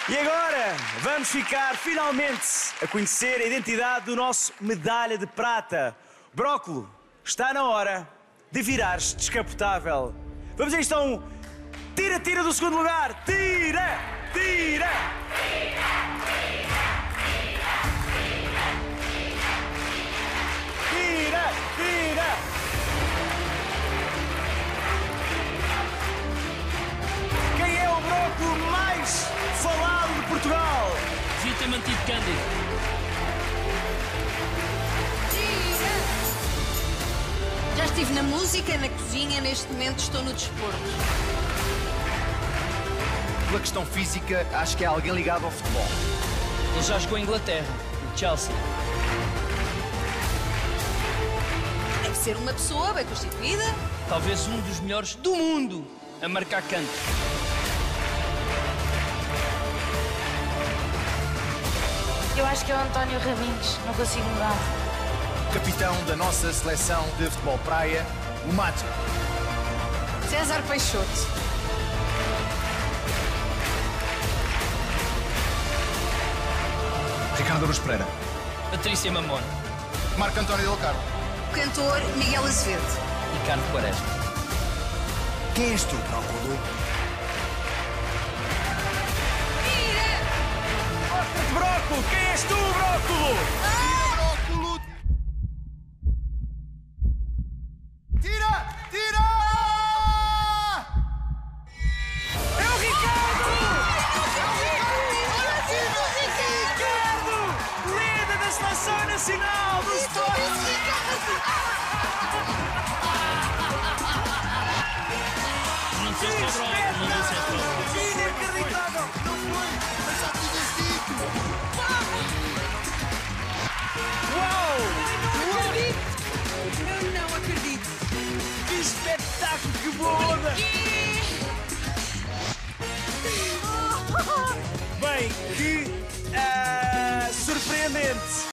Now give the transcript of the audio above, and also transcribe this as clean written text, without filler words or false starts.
E agora vamos ficar finalmente a conhecer a identidade do nosso medalha de prata. Brócolo, está na hora de virares descapotável. Vamos a isto a um tira, tira do segundo lugar. Tira, tira. Tira, tira. Quem é o brócolo mais falado de Portugal? Devia ter mantido Cândido. Já estive na música, na cozinha, neste momento estou no desporto. Pela questão física, acho que é alguém ligado ao futebol. Ele já jogou em Inglaterra, no Chelsea. Deve ser uma pessoa bem constituída. Talvez um dos melhores do mundo a marcar cantos. Eu acho que é o António Raminhos, não consigo mudar. Capitão da nossa seleção de futebol praia, o Mágico. César Peixoto. Ricardo Aruz Pereira. Patrícia Mamona. Marco António Del Carmo. O cantor Miguel Azevedo. Ricardo Quaresma. Quem és tu, Brócolo? Mostra-te, Brócolo! Quem és tu, Brócolo? Brócolo! Tira! Tira! É o Ricardo! Ricardo! Líder da Seleção Nacional do Sport! Não disseste ao Brócolo, não disseste ao Brócolo. Inacreditável! Não foi! Mas já tinhas dito! Uau! Eu não acredito. Que espetáculo! Que boa onda! Bem, que surpreendente!